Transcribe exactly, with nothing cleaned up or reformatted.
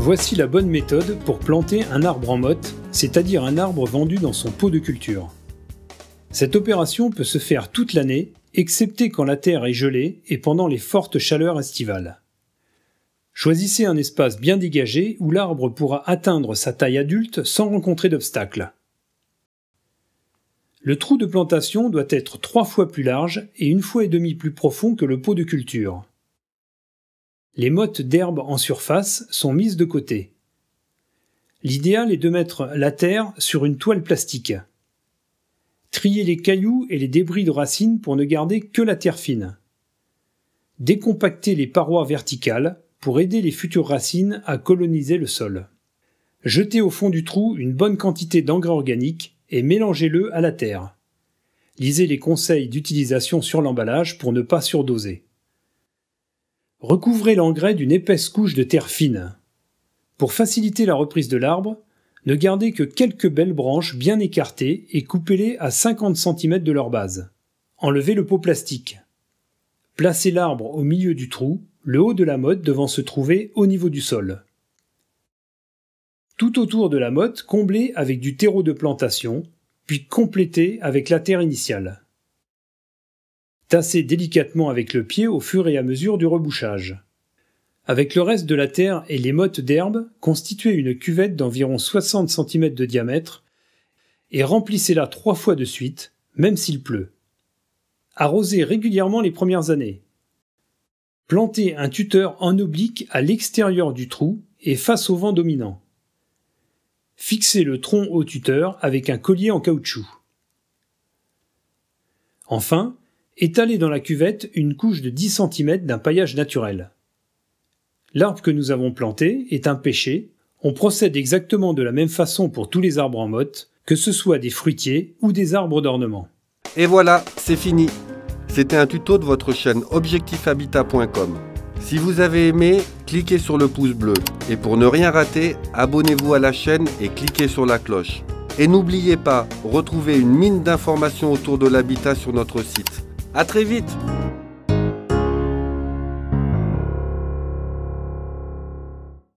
Voici la bonne méthode pour planter un arbre en motte, c'est-à-dire un arbre vendu dans son pot de culture. Cette opération peut se faire toute l'année, excepté quand la terre est gelée et pendant les fortes chaleurs estivales. Choisissez un espace bien dégagé où l'arbre pourra atteindre sa taille adulte sans rencontrer d'obstacles. Le trou de plantation doit être trois fois plus large et une fois et demie plus profond que le pot de culture. Les mottes d'herbe en surface sont mises de côté. L'idéal est de mettre la terre sur une toile plastique. Triez les cailloux et les débris de racines pour ne garder que la terre fine. Décompactez les parois verticales pour aider les futures racines à coloniser le sol. Jetez au fond du trou une bonne quantité d'engrais organique et mélangez-le à la terre. Lisez les conseils d'utilisation sur l'emballage pour ne pas surdoser. Recouvrez l'engrais d'une épaisse couche de terre fine. Pour faciliter la reprise de l'arbre, ne gardez que quelques belles branches bien écartées et coupez-les à cinquante centimètres de leur base. Enlevez le pot plastique. Placez l'arbre au milieu du trou, le haut de la motte devant se trouver au niveau du sol. Tout autour de la motte, comblez avec du terreau de plantation, puis complétez avec la terre initiale. Tassez délicatement avec le pied au fur et à mesure du rebouchage. Avec le reste de la terre et les mottes d'herbe, constituez une cuvette d'environ soixante centimètres de diamètre et remplissez-la trois fois de suite, même s'il pleut. Arrosez régulièrement les premières années. Plantez un tuteur en oblique à l'extérieur du trou et face au vent dominant. Fixez le tronc au tuteur avec un collier en caoutchouc. Enfin, étalez dans la cuvette une couche de dix centimètres d'un paillage naturel. L'arbre que nous avons planté est un pêcher. On procède exactement de la même façon pour tous les arbres en motte, que ce soit des fruitiers ou des arbres d'ornement. Et voilà, c'est fini. C'était un tuto de votre chaîne objectif habitat point com. Si vous avez aimé, cliquez sur le pouce bleu. Et pour ne rien rater, abonnez-vous à la chaîne et cliquez sur la cloche. Et n'oubliez pas, retrouvez une mine d'informations autour de l'habitat sur notre site. À très vite!